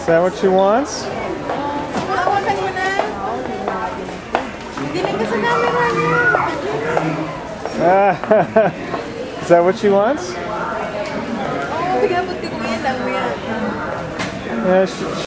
that what she wants? Hawakan mo na. Dinig ka sa camera niya. Is that what she wants? Oo, bigyan mo. Tingnan mo yan. Yeah,